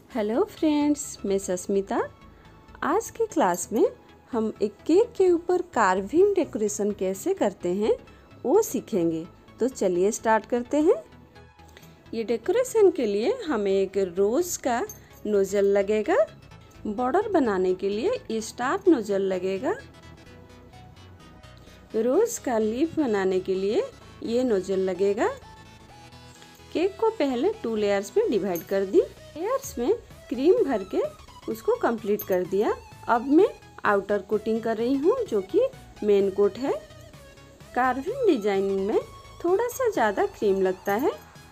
Hello friends, मैं सस्मिता। आज की क्लास में हम एक केक के ऊपर कार्विंग डेकोरेशन कैसे करते हैं वो सीखेंगे। तो चलिए स्टार्ट करते हैं। ये डेकोरेशन के लिए हमें एक रोज़ का नोज़ल लगेगा। बॉर्डर बनाने के लिए ये स्टार नोज़ल लगेगा। रोज़ का लीफ बनाने के लिए ये नोज़ल लगेगा। केक को पहले 2 लेयर्स में डिवाइड कर दी। लेयर्स में क्रीम भर के उसको कंप्लीट कर दिया। अब मैं आउटर कोटिंग कर रही हूँ जो कि मेन कोट है। कार्विंग डिजाइनिंग में थोड़ा सा ज़्यादा क्रीम लगता है।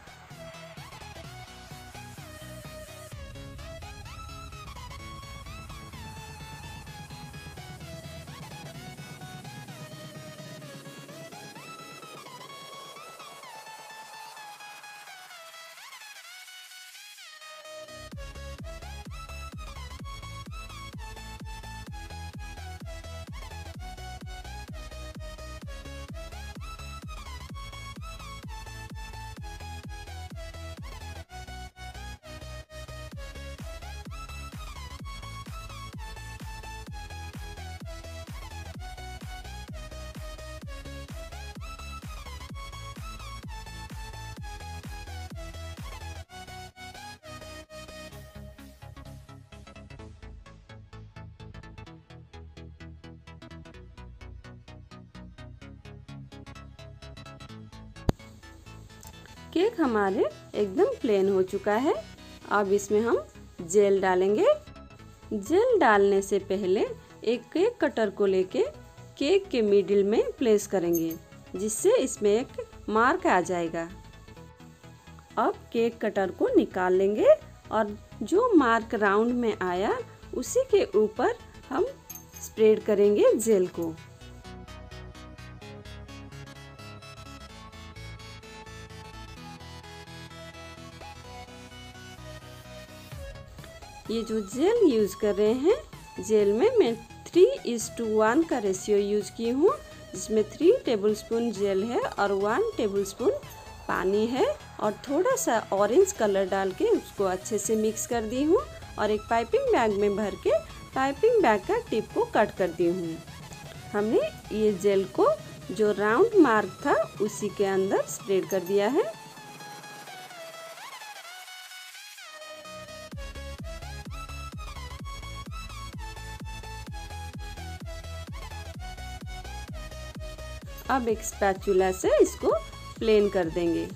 केक हमारे एकदम प्लेन हो चुका है। अब इसमें हम जेल डालेंगे। जेल डालने से पहले एक केक कटर को लेके केक के मिडिल में प्लेस करेंगे, जिससे इसमें एक मार्क आ जाएगा। अब केक कटर को निकाल लेंगे और जो मार्क राउंड में आया उसी के ऊपर हम स्प्रेड करेंगे जेल को। ये जो जेल यूज़ कर रहे हैं, जेल में मैं 3:1 का रेशियो यूज़ की हूँ, जिसमें 3 टेबलस्पून जेल है और 1 टेबलस्पून पानी है और थोड़ा सा ऑरेंज कलर डाल के उसको अच्छे से मिक्स कर दी हूँ और एक पाइपिंग बैग में भर के पाइपिंग बैग का टिप को कट कर दी हूँ। हमने ये जेल को जो राउंड मार्क था उसी के अंदर स्प्रेड कर दिया है। अब एक स्पैचुला से इसको प्लेन कर देंगे।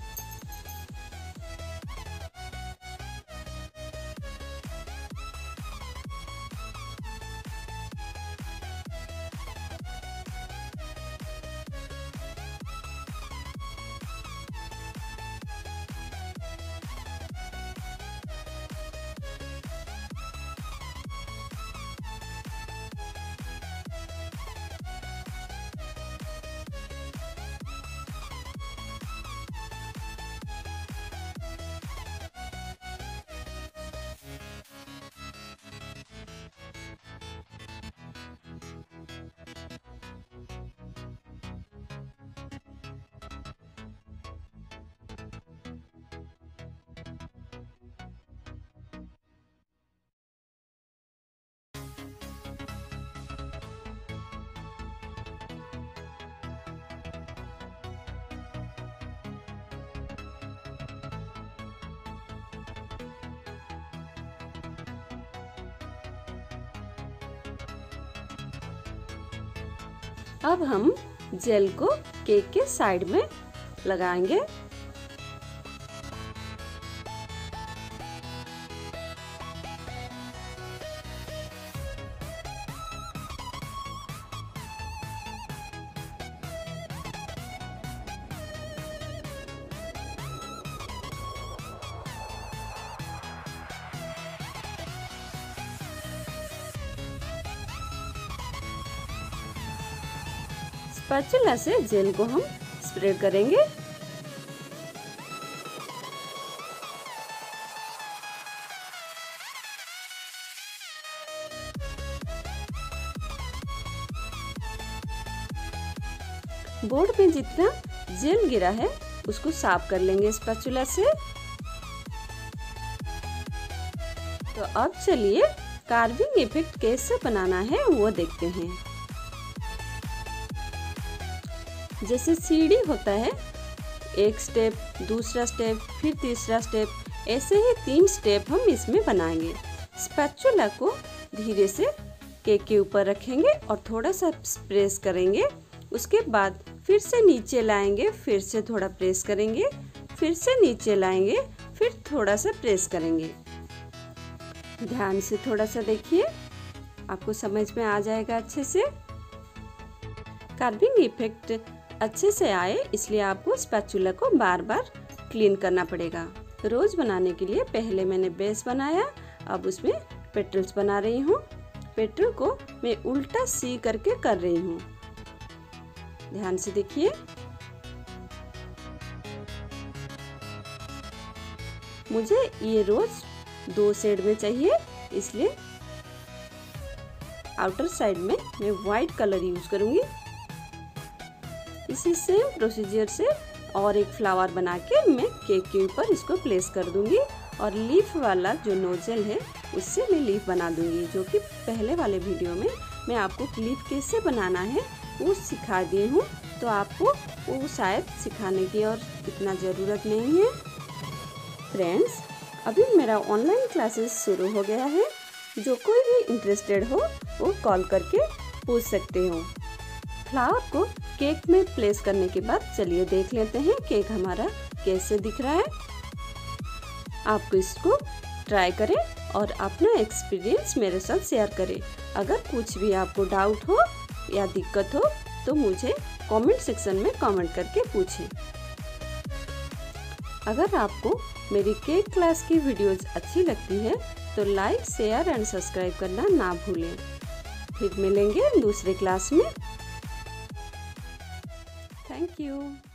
अब हम जेल को केक के साइड में लगाएंगे। स्पैचुला से जेल को हम स्प्रेड करेंगे। बोर्ड पे जितना जेल गिरा है उसको साफ कर लेंगे स्पैचुला से। तो अब चलिए कार्विंग इफेक्ट कैसे बनाना है वो देखते हैं। जैसे सीढ़ी होता है, एक स्टेप, दूसरा स्टेप, फिर तीसरा स्टेप, ऐसे ही 3 स्टेप हम इसमें बनाएंगे। स्पैचुला को धीरे से केक के ऊपर रखेंगे और थोड़ा सा प्रेस करेंगे। उसके बाद फिर से नीचे लाएंगे, फिर से थोड़ा प्रेस करेंगे, फिर से नीचे लाएंगे, फिर थोड़ा सा प्रेस करेंगे। ध्यान से थोड़ा सा देखिए, आपको समझ में आ जाएगा अच्छे से। कार्विंग इफेक्ट अच्छे से आए इसलिए आपको स्पैचुला को बार बार क्लीन करना पड़ेगा। रोज बनाने के लिए पहले मैंने बेस बनाया, अब उसमें पेटल्स बना रही हूँ। पेटल को मैं उल्टा सी करके कर रही हूँ। ध्यान से देखिए। मुझे ये रोज 2 शेड में चाहिए, इसलिए आउटर साइड में मैं वाइट कलर यूज करूंगी। इसी सेम प्रोसीजर से और एक फ्लावर बना के मैं केक के ऊपर इसको प्लेस कर दूंगी और लीफ वाला जो नोजल है उससे मैं लीफ बना दूंगी, जो कि पहले वाले वीडियो में मैं आपको लीफ कैसे बनाना है वो सिखा दी हूँ, तो आपको वो शायद सिखाने की और इतना ज़रूरत नहीं है। फ्रेंड्स, अभी मेरा ऑनलाइन क्लासेस शुरू हो गया है, जो कोई भी इंटरेस्टेड हो वो कॉल करके पूछ सकते हो। फ्लावर को केक में प्लेस करने के बाद चलिए देख लेते हैं केक हमारा कैसे दिख रहा है। आपको इसको ट्राई करें और अपना एक्सपीरियंस मेरे साथ शेयर करें। अगर कुछ भी आपको डाउट हो या दिक्कत हो तो मुझे कमेंट सेक्शन में कमेंट करके पूछें। अगर आपको मेरी केक क्लास की वीडियोस अच्छी लगती है तो लाइक, शेयर एंड सब्सक्राइब करना ना भूलें। फिर मिलेंगे दूसरे क्लास में। Thank you.